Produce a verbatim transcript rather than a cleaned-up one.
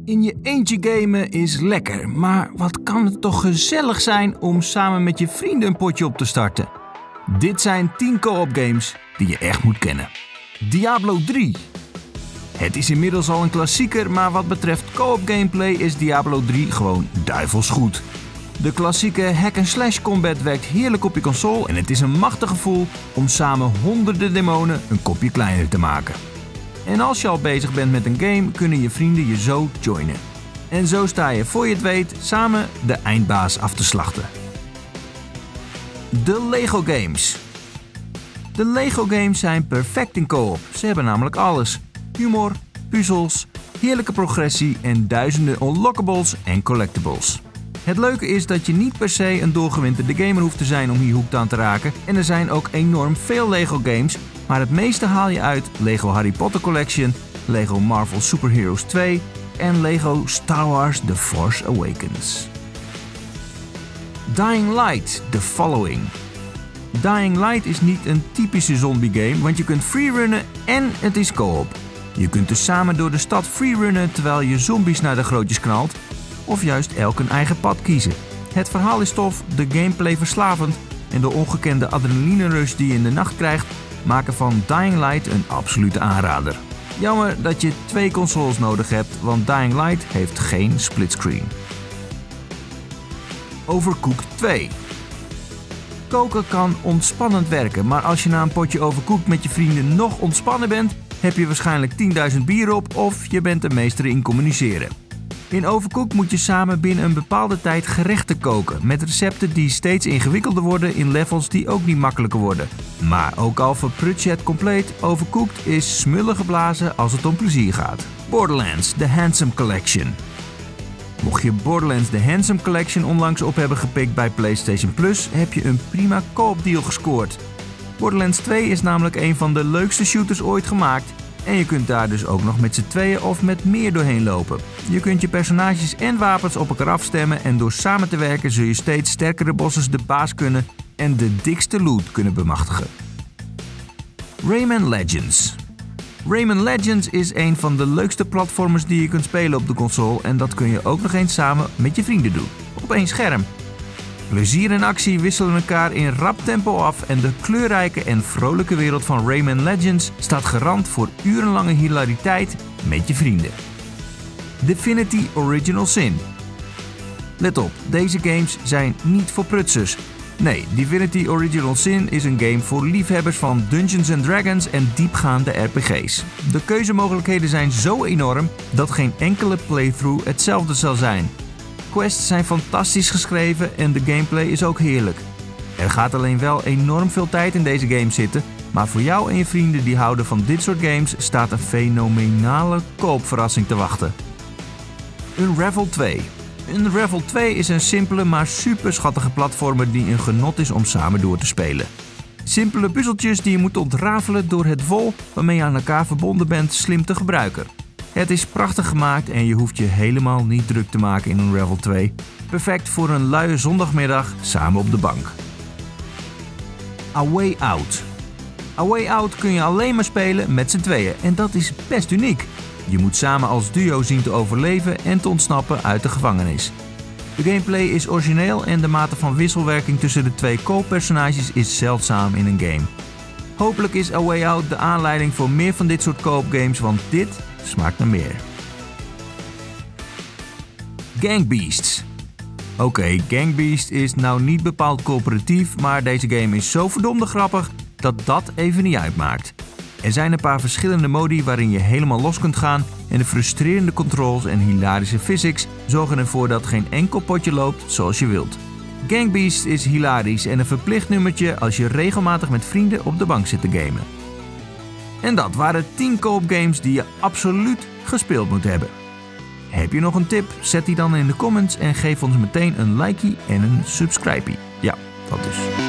In je eentje gamen is lekker, maar wat kan het toch gezellig zijn om samen met je vrienden een potje op te starten. Dit zijn tien co-op games die je echt moet kennen. Diablo drie. Het is inmiddels al een klassieker, maar wat betreft co-op gameplay is Diablo drie gewoon duivels goed. De klassieke hack-and-slash combat werkt heerlijk op je console en het is een machtig gevoel om samen honderden demonen een kopje kleiner te maken. En als je al bezig bent met een game, kunnen je vrienden je zo joinen. En zo sta je, voor je het weet, samen de eindbaas af te slachten. De Lego Games. De Lego Games zijn perfect in co-op. Ze hebben namelijk alles. Humor, puzzels, heerlijke progressie en duizenden unlockables en collectibles. Het leuke is dat je niet per se een doorgewinterde gamer hoeft te zijn om hier hoekt aan te raken. En er zijn ook enorm veel Lego games, maar het meeste haal je uit Lego Harry Potter Collection, Lego Marvel Super Heroes twee en Lego Star Wars The Force Awakens. Dying Light The Following. Dying Light is niet een typische zombie game, want je kunt freerunnen en het is co-op. Je kunt dus samen door de stad freerunnen terwijl je zombies naar de grootjes knalt, of juist elk een eigen pad kiezen. Het verhaal is tof, de gameplay verslavend en de ongekende adrenaline rush die je in de nacht krijgt maken van Dying Light een absolute aanrader. Jammer dat je twee consoles nodig hebt, want Dying Light heeft geen splitscreen. Overcooked twee. Koken kan ontspannend werken, maar als je na een potje Overcooked met je vrienden nog ontspannen bent, heb je waarschijnlijk tienduizend bier op of je bent de meester in communiceren. In Overcooked moet je samen binnen een bepaalde tijd gerechten koken, met recepten die steeds ingewikkelder worden in levels die ook niet makkelijker worden. Maar ook al verprut je het compleet, Overcooked is smullen geblazen als het om plezier gaat. Borderlands The Handsome Collection. Mocht je Borderlands The Handsome Collection onlangs op hebben gepikt bij PlayStation Plus, heb je een prima co-op deal gescoord. Borderlands twee is namelijk een van de leukste shooters ooit gemaakt. En je kunt daar dus ook nog met z'n tweeën of met meer doorheen lopen. Je kunt je personages en wapens op elkaar afstemmen en door samen te werken zul je steeds sterkere bosses de baas kunnen en de dikste loot kunnen bemachtigen. Rayman Legends. Rayman Legends is een van de leukste platformers die je kunt spelen op de console en dat kun je ook nog eens samen met je vrienden doen. Op één scherm. Plezier en actie wisselen elkaar in rap tempo af en de kleurrijke en vrolijke wereld van Rayman Legends staat garant voor urenlange hilariteit met je vrienden. Divinity Original Sin. Let op, deze games zijn niet voor prutsers. Nee, Divinity Original Sin is een game voor liefhebbers van Dungeons and Dragons en diepgaande R P G's. De keuzemogelijkheden zijn zo enorm dat geen enkele playthrough hetzelfde zal zijn. Quests zijn fantastisch geschreven en de gameplay is ook heerlijk. Er gaat alleen wel enorm veel tijd in deze game zitten, maar voor jou en je vrienden die houden van dit soort games staat een fenomenale koopverrassing te wachten. Unravel twee. Unravel twee is een simpele maar super schattige platformer die een genot is om samen door te spelen. Simpele puzzeltjes die je moet ontrafelen door het wol waarmee je aan elkaar verbonden bent slim te gebruiken. Het is prachtig gemaakt en je hoeft je helemaal niet druk te maken in Unravel twee. Perfect voor een luie zondagmiddag samen op de bank. A Way Out. A Way Out kun je alleen maar spelen met z'n tweeën en dat is best uniek. Je moet samen als duo zien te overleven en te ontsnappen uit de gevangenis. De gameplay is origineel en de mate van wisselwerking tussen de twee co-personages is zeldzaam in een game. Hopelijk is A Way Out de aanleiding voor meer van dit soort co-op games, want dit smaakt naar meer. Gang Beasts. Oké, okay, Gang Beasts is nou niet bepaald coöperatief, maar deze game is zo verdomde grappig dat dat even niet uitmaakt. Er zijn een paar verschillende modi waarin je helemaal los kunt gaan en de frustrerende controls en hilarische physics zorgen ervoor dat geen enkel potje loopt zoals je wilt. Gang Beasts is hilarisch en een verplicht nummertje als je regelmatig met vrienden op de bank zit te gamen. En dat waren tien co-op games die je absoluut gespeeld moet hebben. Heb je nog een tip? Zet die dan in de comments en geef ons meteen een likeie en een subscribie. Ja, dat dus.